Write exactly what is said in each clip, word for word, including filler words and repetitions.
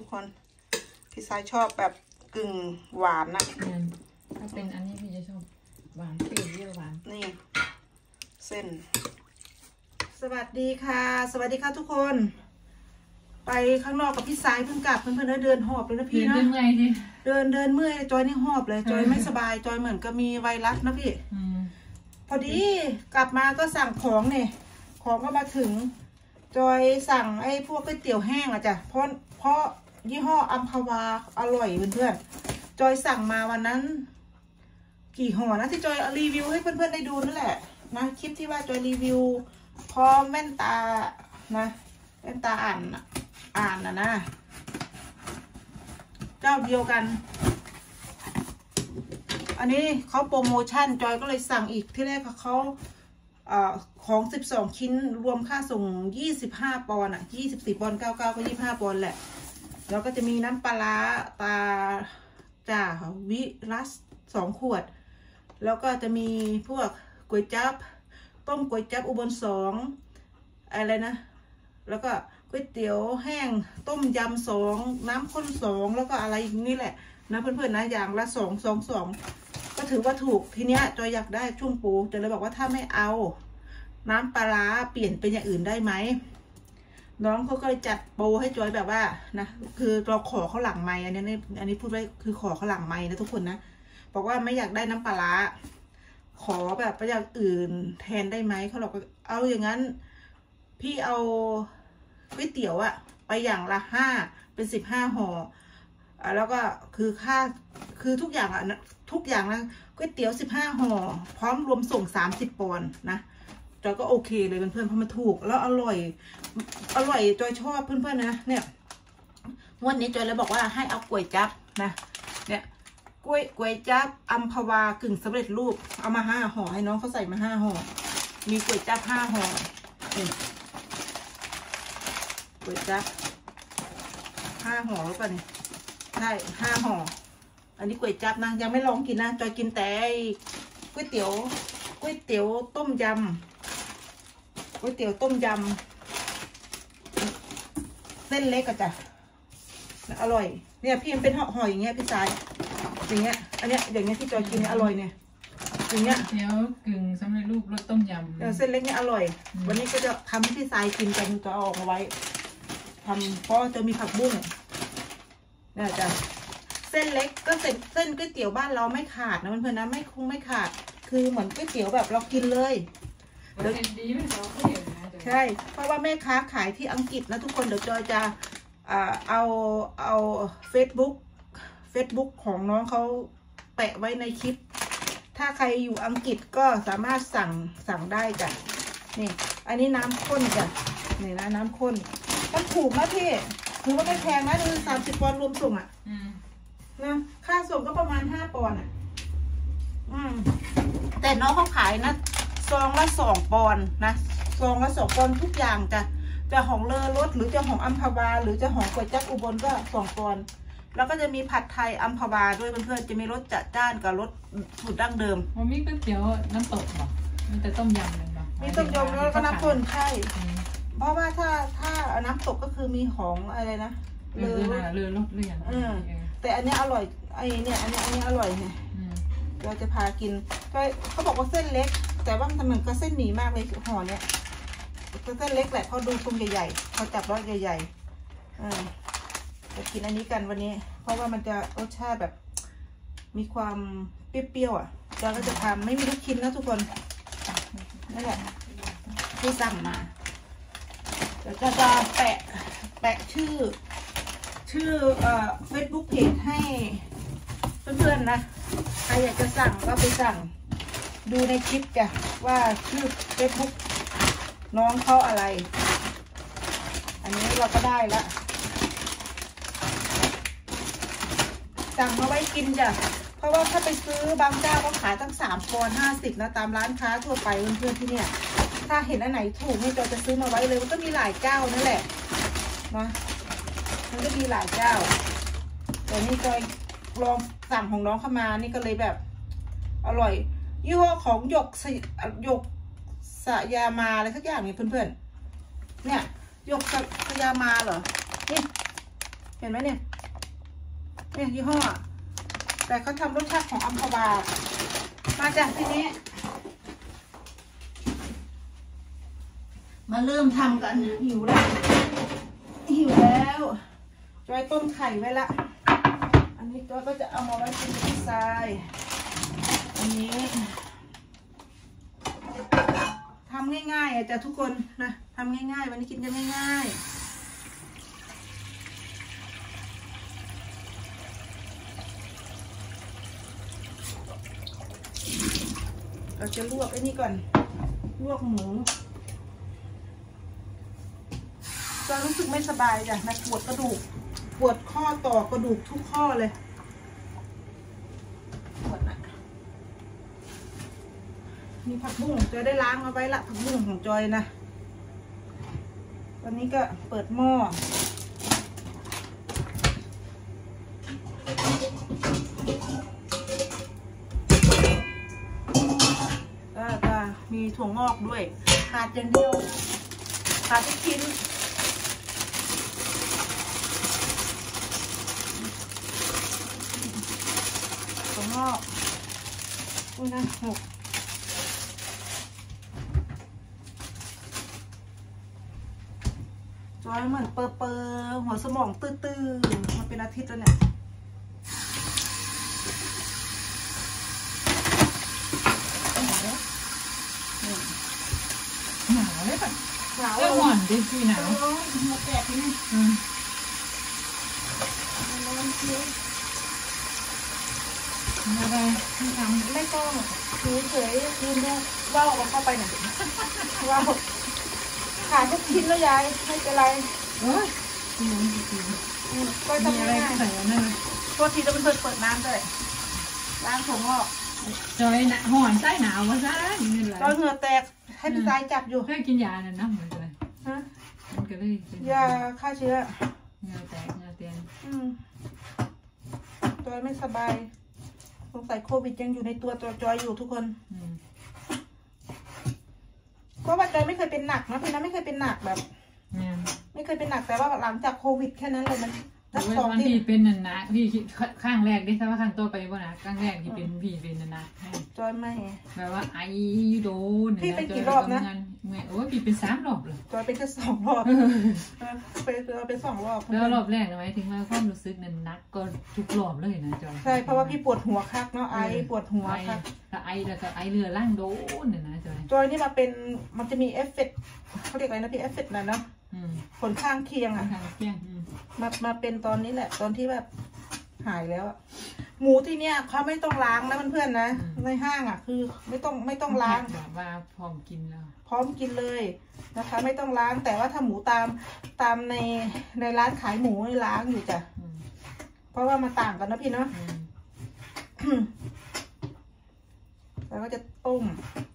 คนพี่สายชอบแบบกึ่งหวานนะถ้าเป็นอันนี้พี่จะชอบหวานเปรี้ยวเยอะหวานนี่เส้นสวัสดีค่ะสวัสดีค่ะทุกคนไปข้างนอกกับพี่สายเพิ่งกลับเพื่อนๆเดินหอบเลยนะพี่นะเดินเมื่อยดิเดินเดินเมื่อยจอยนี่หอบเลยจอยไม่สบายจอยเหมือนกับมีไวรัสนะพี่พอดีกลับมาก็สั่งของเนี่ยของก็มาถึงจอยสั่งไอ้พวกก๋วยเตี๋ยวแห้งอะจ้ะเพราะเพราะยี่ห้ออัมพวาอร่อยเพื่อนๆจอยสั่งมาวันนั้นกี่ห่อนะที่จอยรีวิวให้เพื่อนๆได้ดูนั่นแหละนะคลิปที่ว่าจอยรีวิวพร้อมแว่นตานะแว่นตาอ่านอ่านนะนะเจ้าเดียวกันอันนี้เขาโปรโมชั่นจอยก็เลยสั่งอีกที่แรกเขาเอ่อของสิบสองชิ้นรวมค่าส่งยี่สิบห้าปอนด์อ่ะยี่สิบสี่ปอนด์เก้าเก้าก็ยี่สิบห้าปอนด์แหละแล้วก็จะมีน้ำปลาตาจ่าวิรัสสองขวดแล้วก็จะมีพวกก๋วยจั๊บต้มก๋วยจั๊บอุบลสองอะไรนะแล้วก็ก๋วยเตี๋ยวแห้งต้มยำสองน้ำข้นสองแล้วก็อะไรนี่แหละนะเพื่อนๆนะอย่างละสองสองสองก็ถือว่าถูกทีเนี้ยจอยอยากได้ช่วงปูจอยเลยบอกว่าถ้าไม่เอาน้ำปลาเปลี่ยนเป็นอย่างอื่นได้ไหมน้องเขาก็จัดโปรให้จอยแบบว่านะคือเราขอเขาหลังไม้อันนี้อันนี้พูดไว้คือขอเขาหลังไม้นะทุกคนนะบอกว่าไม่อยากได้น้ำปลาขอแบบไปอย่างอื่นแทนได้ไหมเขาบอกเอาอย่างนั้นพี่เอาก๋วยเตี๋ยวอะไปอย่างละห้าเป็นสิบห้าห่อแล้วก็คือค่าคือทุกอย่างอะทุกอย่างนะก๋วยเตี๋ยวสิบห้าห่อพร้อมรวมส่งสามสิบปอนด์นะจอยก็โอเคเลยเพื่อนๆเพราะมันถูกแล้วอร่อยอร่อยจอยชอบเพื่อนๆนะเนี่ยวันนี้จอยเลยบอกว่าให้เอาก๋วยจั๊บนะเนี่ยก๋วยก๋วยจั๊บอัมพวากึ่งสำเร็จรูปเอามาห้าห่อให้น้องเขาใส่มาห้าห่อมีก๋วยจั๊บห้าห่อนี่ก๋วยจั๊บห้าห่อหรือเปล่าเนี่ยใช่ห้าห่ออันนี้ก๋วยจั๊บนะยังไม่ลองกินนะจอยกินแต่ก๋วยเตี๋ยวก๋วยเตี๋ยวต้มยำก๋วยเตี๋ยวต้มยำเส้นเล็กอะจ้ะอร่อยเนี่ยพี่มันเป็นห่ออย่างเงี้ยพี่สายอย่างเงี้ยอันเนี้ยอย่างเงี้ยที่จอยกินเนี่ยอร่อยเนี่ยอย่างเงี้ยเดี๋ยวกึ่งสำเร็จรูปรสต้มยำเส้นเล็กเนี่ยอร่อยวันนี้ก็จะทำให้พี่สายกินกันจะเอาออกมาไว้ทำเพราะจะมีผักบุ้งนี่จ้ะเส้นเล็กก็เส้นเส้นก๋วยเตี๋ยวบ้านเราไม่ขาดนะเพื่อนๆนะไม่คงไม่ขาดคือเหมือนก๋วยเตี๋ยวแบบเรากินเลยเดี๋ยวดีไม่พอใช่เพราะว่าแม่ค้าขายที่อังกฤษนะทุกคนเดี๋ยวจอยจะเอาเอาเฟซบุ๊กเฟซบุ๊กของน้องเขาแปะไว้ในคลิปถ้าใครอยู่อังกฤษก็สามารถสั่งสั่งได้จ้ะนี่อันนี้น้ำข้นจ้ะนี่นะน้ำข้นมันถูกนะพี่ถือว่าไม่แพงนะดูสามสิบปอนด์รวมส่งอ่ะนะค่าส่งก็ประมาณห้าปอนด์อ่ะอืมแต่น้องเขาขายนะซองละสองปอนด์นะซองละสองปอนด์ทุกอย่างจ้ะจะของเลอรสหรือจะของอัมพวาหรือจะของก๋วยจั๊บอุบลก็สองปอนด์แล้วก็จะมีผัดไทยอัมพวาด้วยเพื่อนๆจะมีรสจัดจ้านกับรสสูตรดั้งเดิมมันมีก๋วยเตี๋ยวน้ำตกหรอมีแต่ต้มยำเลยหรอมีต้มยำแล้วก็น้ำข้นใช่เพราะว่าถ้าถ้าน้ำตกก็คือมีของอะไรนะเลอเลอรสเรื่องแต่อันนี้อร่อยไอ้เนี่ยอันนี้อันนี้อร่อยไงเราจะพากินก็เขาบอกว่าเส้นเล็กแต่ว่ามันเหมือนกับเส้นหมี่มากเลยห่อเนี้ยเส้นเล็กแหละเขาดูทรงใหญ่ๆเขาจับรสใหญ่ๆอ่าจะกินอันนี้กันวันนี้เพราะว่ามันจะรสชาติแบบมีความเปรี้ยวๆอ่ะเราก็จะทำไม่มีลูกชิ้นนะทุกคนนั่นแหละที่สั่งมาเดี๋ยวจะจะแปะแปะชื่อชื่อเอ่อเฟซบุ๊กเพจให้เพื่อนๆนะใครอยากจะสั่งก็ไปสั่งดูในคลิปจ้ะว่าชื่อเฟซบุ๊กน้องเขาอะไรอันนี้เราก็ได้ละสั่งมาไว้กินจ้ะเพราะว่าถ้าไปซื้อบางเจ้าก็ขายตั้งสามปอนด์ห้าสิบนะตามร้านค้าทั่วไปเพื่อนๆที่เนี่ยถ้าเห็นอันไหนถูกนี่จอยจะซื้อมาไว้เลยมันก็มีหลายเจ้านั่นแหละนะมันก็มีหลายเจ้าแต่นี่จอยลองสั่งของน้องเข้ามานี่ก็เลยแบบอร่อยยี่ห้อของหยกหยกสยามาอะไรสักอย่างนี่เพื่อนๆเนี่ยหยกสยามาเหรอนี่เห็นไหมเนี่ยเนี่ยยี่ห้อแต่เขาทำรสชาติของอัมพวามาจากที่นี้มาเริ่มทำกันหิวแล้วหิวแล้วจอยต้มไข่ไว้ละอันนี้จอยก็จะเอามาไว้กินที่ทรายอันนี้ทำง่ายๆอ่ะจ้ะทุกคนนะทำง่ายๆวันนี้กินกันง่ายๆเราจะลวกไอ้นี่ก่อนลวกหมูจอยรู้สึกไม่สบายจ้ะนะปวดกระดูกปวดข้อต่อกระดูกทุกข้อเลยปวดนะมีผักบุ้งจอยได้ล้างเอาไว้ละผักบุ้งของจอยนะวันนี้ก็เปิดหม้อก็จะมีถั่วงอกด้วยขาดอย่างเดียวขาดทุกชิ้นถั่วงอกอุ้ยนะหกจอยเหมือนเปอร์เปอร์หัวสมองตื้อๆมาเป็นอาทิตย์แล้วเนี่ยหนาวเลยป่ะหนาวเลยหวานดิพี่หนาวหัวแตกนี่อืมอะไรไม่ทำไม่ต้องดูเฉยยืนดูว่าวออกเข้าไปหน่อยว่าวขาดทุกชิ้นแล้วยายไม่เป็นไรเอ้ยก็ทำอะไรใส่นั่นตัวทีจะเป็นเปิดเปิดน้ำเลยล้างถั่วงอกจอยหนาหอนใต้หนาวมาซะนี่แหละจอยเหงื่อแตกให้พี่ชายจับอยู่เคยกินยาเนี่ยนะเหมือนกันฮะมันก็เลยยาฆ่าเชื้อเหงื่อแตกเหงื่อเตียนอืมจอยไม่สบายสงสัยโควิดยังอยู่ในตัวตัวจอยอยู่ทุกคนเพราะว่าจอยไม่เคยเป็นหนักนะพี่นะไม่เคยเป็นหนักแบบไม่เคยเป็นหนักแต่ว่าหลังจากโควิดแค่นั้นเลยมันแต่ว่าพี่เป็นนันนะพี่ข้างแรกดิถ้าว่าข้างตัวไปบ่นะข้างแรกที่เป็นพี่เป็นนันนะจอยไม่แบบว่าไอโดนพี่เป็นกี่รอบนะโอ้พี่เป็นสามรอบเลยจอยเป็นแค่สองรอบเป็นเป็นสองรอบแล้วรอบแรกหมายถึงว่าความรู้สึกนั้นนักก็ทุกรอบเลยนะจอยใช่เพราะว่าพี่ปวดหัวคักเนาะไอปวดหัวคักแล้วไอแล้วก็ไอเรือล่างโดนเนี่ยนะจอยจอยนี่มาเป็นมันจะมีเอฟเฟกต์เขาเรียกอะไรนะพี่เอฟเฟกต์นะเนาะผลข้างเคียงอ่ะมามาเป็นตอนนี้แหละตอนที่แบบหายแล้วอ่ะหมูที่เนี้ยเขาไม่ต้องล้างนะเพื่อนๆนะในห้างอ่ะคือไม่ต้องไม่ต้องล้างแบบว่าพร้อมกินแล้วพร้อมกินเลยนะคะไม่ต้องล้างแต่ว่าถ้าหมูตามตามในในร้านขายหมูล้างอยู่จ้ะเพราะว่ามันต่างกันนะพี่เนาะแล้วก็จะต้ม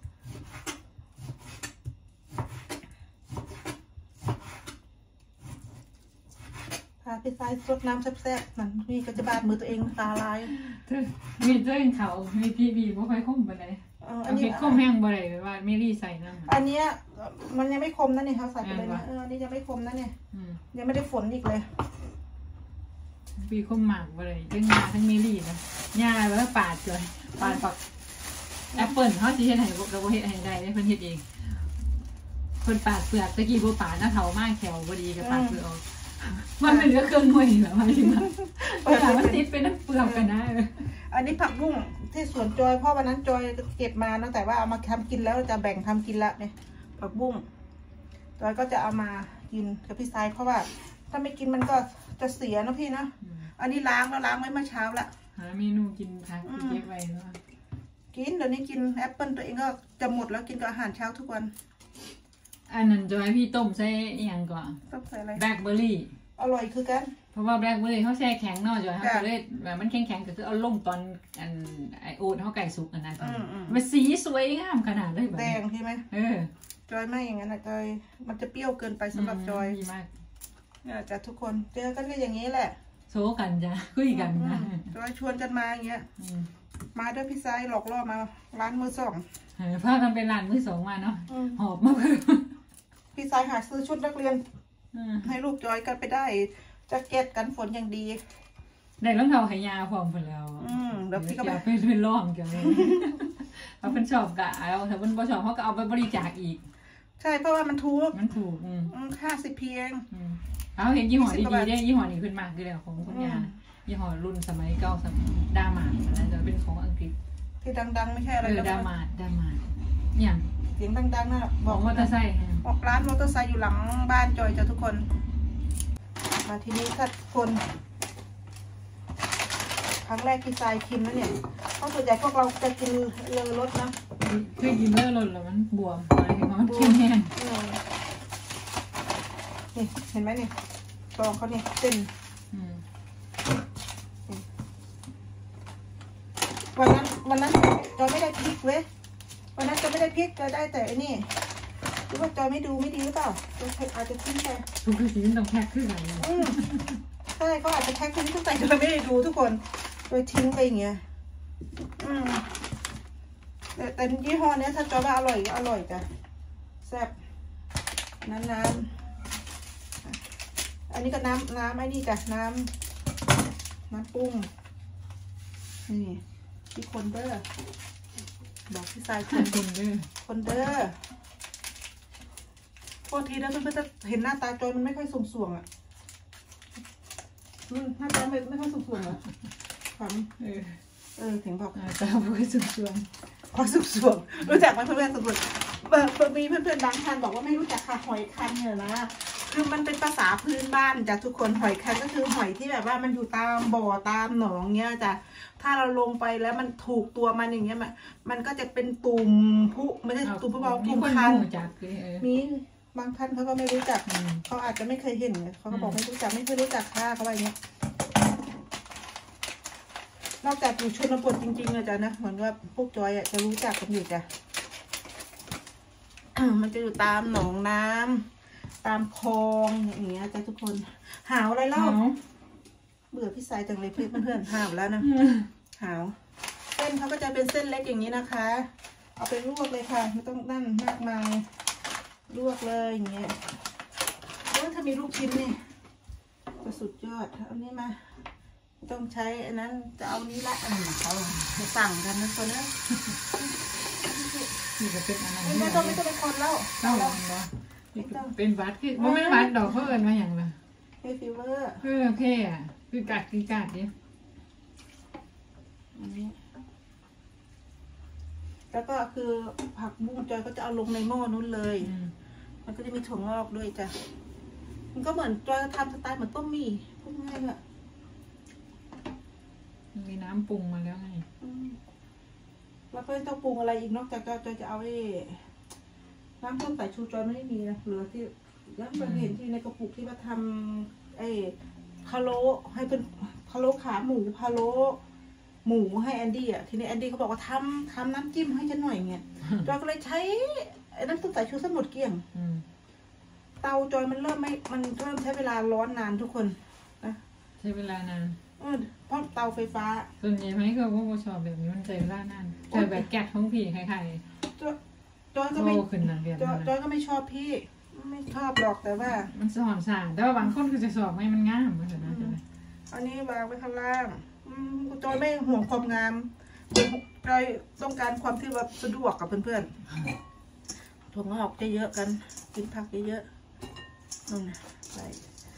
พี่ชายซดน้ำแซ่บๆมันมีกระจะบาดมือตัวเองตาลายมีเจ้าเองเขามีพี่บีบ่ค่อยคมไปเลยอันนี้คมแห้งบ่ได้ว่าไม่รีใส่น้ำอันนี้มันยังไม่คมนะนี่เขาใส่ไปเลยนะเอออันนี้ยังไม่คมนะเนี่ยยังไม่ได้ฝนอีกเลยปีคมหมากบ่ได้ทั้งยาทั้งเมลี่นะยาแล้วปาดเลยปาดปักแอปเปิลเขาที่เฮ็ดให้เราเฮ็ดให้ได้เพิ่นเฮ็ดเองเพิ่นปาดเปลือกตะกี้บ่ปาดหน้าเถามาแขวบ่ดีก็ปาดเปลือกมันเป็นเนื้อเครื่องหน่วยเหรอหมายถึงว่าเวลามันติดเป็นน้ำเปลือกกันนะอันนี้ผักบุ้งที่สวนจอยเพราะวันนั้นจอยเก็บมานะแต่ว่าเอามาทำกินแล้วจะแบ่งทำกินละเนี่ยผักบุ้งจอยก็จะเอามากินกับพี่ชายเพราะว่าถ้าไม่กินมันก็จะเสียนะพี่นะอันนี้ล้างแล้วล้างไว้เมื่อเช้าละหาเมนูกินทางเก็บไว้เนาะกินเดี๋ยวนี้กินแอปเปิลตัวเองก็จะหมดแล้วกินกับอาหารเช้าทุกวันอันนั้นจอยพี่ต้มใส่ยังก่อนต้มใส่อะไรแบล็คเบอร์รี่อร่อยคือกันเพราะว่าแบล็คเบอร์รี่เขาแช่แข็งเนาะจอยเขาจะเล่นแบบมันแข็งแข็งก็คือเอาลงตอนอันไอโอ๊ตเขาไก่สุกอันนั้นมันสีสวยงามขนาดเลยแบบแดงใช่ไหมเออจอยไม่อย่างนั้นนะจอยมันจะเปรี้ยวเกินไปสำหรับจอยดีมากเนี่ยจะทุกคนเจอกันก็อย่างนี้แหละโซกันจ้ะคุยกันนะจอยชวนกันมาอย่างเงี้ยมาด้วยพี่ไซหลอกล่อมาร้านมือสองพากันเป็นร้านมือสองมาเนาะหอบมากพี่ไซหาซื้อชุดนักเรียนให้ลูกจอยกันไปได้แจ็คเก็ตกันฝนอย่างดีได้รองเท้าขายาวพร้อมไปแล้วอืมแล้วพี่ก็ไปเรื่อยๆล่องเกี่ยวเลยเอาเป็นชอบกะเอาถ้าเป็นบ่ชอบเขาก็เอาไปบริจาคอีกใช่เพราะว่ามันถูกมันถูกอืมค่าสิบเพียงเอาเห็นยี่ห้อดีๆได้ยี่ห้อนี้ขึ้นมากเลยแล้วของคุณยายี่ห้อรุ่นสมัยเก่าสมัยดามาดนะจะเป็นของอังกฤษที่ดังๆไม่ใช่อะไรเลยดามาดดามาดอย่างเสียงดังๆนะบอกมอเตอร์ไซค์ออกร้านมอเตอร์ไซค์อยู่หลังบ้านจอยจ้ะทุกคนมาทีนี้ถ้าคนครั้งแรกที่ทรายกินนะเนี่ยเพราะส่วนใหญ่พวกเราจะกินเลอรสนะเคยกินเลอรสแล้วมันบวมอะไรมันเค็มแห้งนี่เห็นไหมนี่ตองเขาเนี่ยเส้นวันนั้นวันนั้นจอยไม่ได้พริกเว้ยวันนั้นจอยไม่ได้พริกจอยได้แต่อันนี้หรือว่าจอยไม่ดูไม่ดีหรือเปล่าจอยอาจจะทิ้งไปทุกทีมันต้องแพ็คขึ้นไหนใช่เขาอาจจะแพ็คขึ้นตั้งแต่จอยไม่ได้ดูทุกคนจอยทิ้งไปอย่างเงี้ยอืมแต่แต่ยี่ห้อนี้ถ้าจอยว่าอร่อยก็อร่อยจ้ะแซ่บน้ำน้ำอันนี้ก็น้ำน้ำไอ้นี่จ้ะน้ำน้ำปุ้งนี่ที่คนเด้อบอกพี่สายคนคนเด้อคนเด้อพอทีแล้วเพื่อนๆจะเห็นหน้าตาจอยมันไม่ค่อยสุ่มส่วงอ่ะหน้าตาไม่ไม่ค่อยสุ่มส่วงอ่ะฝันเออเออถึงบอกหน้าตาไม่ค่อยสุ่มส่วงพอสุ่มส่วงรู้จักไหมเพื่อนๆสุ่มส่วงเบอร์มีเพื่อนๆบางท่านบอกว่าไม่รู้จักค่ะหอยคันเนี่ยนะคือมันเป็นภาษาพื้นบ้านจากทุกคนหอยคันก็คือหอยที่แบบว่ามันอยู่ตามบ่อตามหนองเงี้ยจ้ะถ้าเราลงไปแล้วมันถูกตัวมันอย่างเงี้ยมันมันก็จะเป็นตุ่มผู้ไม่ใช่ตุ่มผู้เบาตุ่มคันมีบางท่านเขาก็ไม่รู้จักเขาอาจจะไม่เคยเห็นเขาก็บอกไม่รู้จักไม่เคยรู้จักค่ะเขาว่าอย่างเงี้ยนอกจากอยู่ชนบทจริงๆนะจ๊ะนะเหมือนว่าพวกจอยอ่ะจะรู้จักกันอยู่จ้ะมันจะอยู่ตามหนองน้ำตามคลองอย่างเงี้ยจ้ะทุกคนหาวอะไรเล่าเบื่อพี่สายจังเลยเพื่อนเพื่อนหาวแล้วนะหาวเส้นเขาก็จะเป็นเส้นเล็กอย่างนี้นะคะเอาไปลวกเลยค่ะไม่ต้องนั่นมากมายลวกเลยอย่างเงี้ยแล้วถ้ามีลูกชิ้นนี่ก็สุดยอดเอานี้มาต้องใช้อันนั้นจะเอานี้ละอันนี้เขาจะสั่งกันนะคนนั้นนี่ก็เป็นอันนั้นไม่ต้องไม่ต้องเป็นคนแล้วเล่าแล้วเนาะเป็นวัดคือมันไม่วัดดอกเขาเอิญมาอย่างไรเฮฟีเวอร์เออโอเคอ่ะคือกัดคือกัดดิอันนี้แล้วก็คือผักบุ้งจอยก็จะเอาลงในหม้อนู้นเลยมันก็จะมีถั่วงอกด้วยจ้ะมันก็เหมือนจอยทำสไตล์เหมือนต้มหมี่พูดง่ายเลยมีน้ำปรุงมาแล้วไงแล้วก็ต้องปรุงอะไรอีกนอกจากจอยจะเอาไอ้น้ำต้มสายชูจอยไม่มีนะเหลือที่แล้วเราเห็นที่ในกระปุกที่ว่าทำไอ้พะโล้ให้เป็นพะโล้ขาหมูพะโล้หมูให้แอนดี้อ่ะทีนี้แอนดี้เขาบอกว่าทำทำน้ำจิ้มให้ฉันหน่อยเงี้ยจอยก็เลยใช้ไอ้น้ำต้มสายชูสมุดเกี่ยงเตาจอยมันเริ่มไม่มันเริ่มใช้เวลาร้อนนานทุกคนนะใช้เวลานานเออเพราะเตาไฟฟ้าส่วนใหญ่ไหมก็พวกชอบแบบนี้มันใช้เวลานานแต่แบบแกะท้องผีใครๆจอยจอยก็ไม่จอยจอยก็ไม่ชอบพี่ไม่ชอบหรอกแต่ว่ามันสอนสารแต่ว่าบางคนคือจะสอบไม่มันง่ามเหมือนกันนะอันนี้วางไว้ข้างล่างจอยไม่ห่วงความงามจอยต้องการความที่แบบสะดวกกับเพื่อนๆถั่วงอกเยอะๆกันกินผักเยอะๆนู่นใส่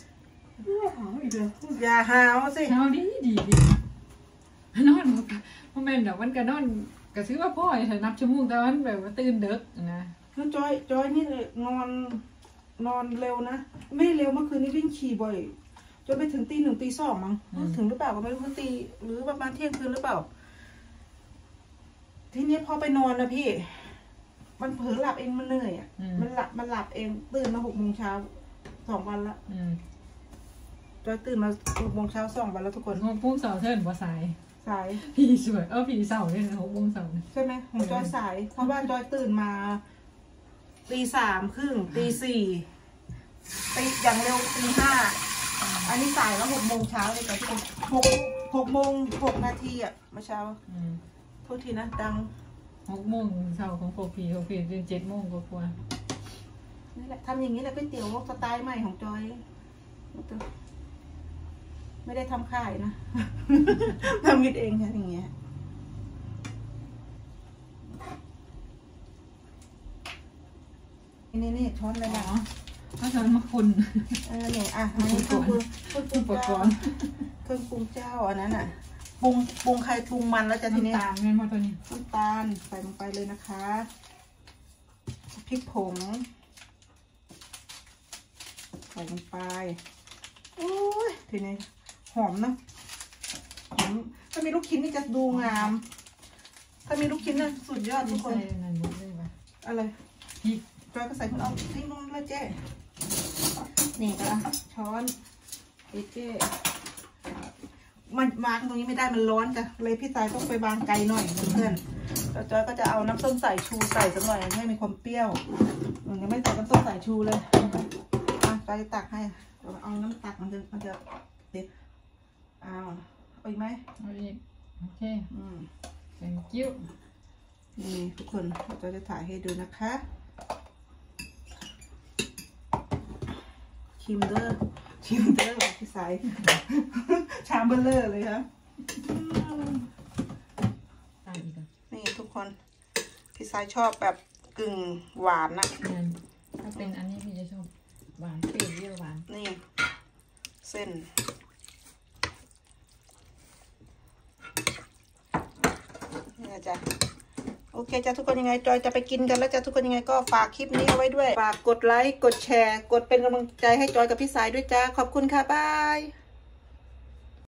อย่าหาวสิหาวดีดีดีนอนมันเป็นแบบมันกระนอนกระซื้อว่าพ่อจะนับชั่วโมงแต่วันแบบว่าตื่นเด็กนะคือจอยจอยนี่นอนนอนเร็วนะไม่เร็วเมื่อคืนนี้วิ่งขี่บ่อยจนไปถึงตีหนึ่งตีสองมั้งถึงหรือเปล่าก็ไม่รู้ตีหรือประมาณเที่ยงคืนหรือเปล่าทีนี้พอไปนอนนะพี่มันเผลอหลับเองมันเหนื่อยอ่ะมันหลับมันหลับเองตื่นมาหกโมงเช้าสองวันละจอยตื่นมาหกโมงเช้าสองวันแล้วทุกคนหกโมงเสาร์เทิร์นว่าสายสายพี่สวยเออพี่เสาร์เนี่ยหกโมงเสาร์ใช่ไหมของจอยสายเพราะว่าจอยตื่นมาตีสามครึ่งตีสี่ตีอย่างเร็วตีห้าอันนี้สายแล้วหกโมงเช้าเลยแต่ทุกคนหกหกโมงหกนาทีอ่ะเมื่อเช้าโทษทีนะดังหกโมงเช้าของโคพีโคพีจนเจ็ดโมงก็ควรนี่แหละทำอย่างนี้แหละก๋วยเตี๋ยวสไตล์ใหม่ของจอยไม่ได้ทำค่ายนะ ทำกินเองค่ะอย่างเงี้ยนี่นี่ช้อนเลยนะถ้าช้อนมาคนเออเนี่ยอ่ะอันนี้เครื่องปรุงเครื่องปรุงเจ้าเครื่องปรุงเจ้าอันนั้นอ่ะปรุงปรุงใครปรุงมันแล้วจะทีนี้น้ำตาลแม่นบ่ตัวนี้น้ำตาลใส่ลงไปเลยนะคะพริกผงใส่ลงไปโอ้ยทีนี้หอมนะหอมถ้ามีลูกชิ้นนี่จะดูงามถ้ามีลูกชิ้นน่ะสุดยอดทุกคนใส่นั่นหมดเลยว่ะอะไรพริกจอยก็ใส่เอาทิ้งลงเลยเจ๊นี่ก็อ่ะช้อนเอเจ๊มันวางตรงนี้ไม่ได้มันร้อนจ้ะเลยพี่สายต้องไปวางไกลหน่อยเพื่อนแล้วจอยก็จะเอาน้ำส้มสายชูใส่สักหน่อยให้มีความเปรี้ยวมันยังไม่ใส่น้ำส้มสายชูเลยอ่ะจอยจะตักให้เอาน้ำตักมันจะมันจะเด็ดเอาเอาอีกไหมเอาอีกโอเคอืม thank you นี่ทุกคนจอยจะถ่ายให้ดูนะคะชิมเดอร์ชิมเดอร์พี่สาย ชามเบลเลอร์เลยครับตามอีกอ่ะนี่ทุกคนพี่สายชอบแบบกึ่งหวานนะนั่นถ้าเป็นอันนี้พี่จะชอบหวานเปรี้ยวเยอะหวานนี่เส้นนี่นะจ๊ะโอเคจ้ะทุกคนยังไงจอยจะไปกินกันแล้วจ้ะทุกคนยังไงก็ฝากคลิปนี้เอาไว้ด้วยฝากกดไลค์กดแชร์กดเป็นกำลังใจให้จอยกับพี่สายด้วยจ้าขอบคุณค่ะบาย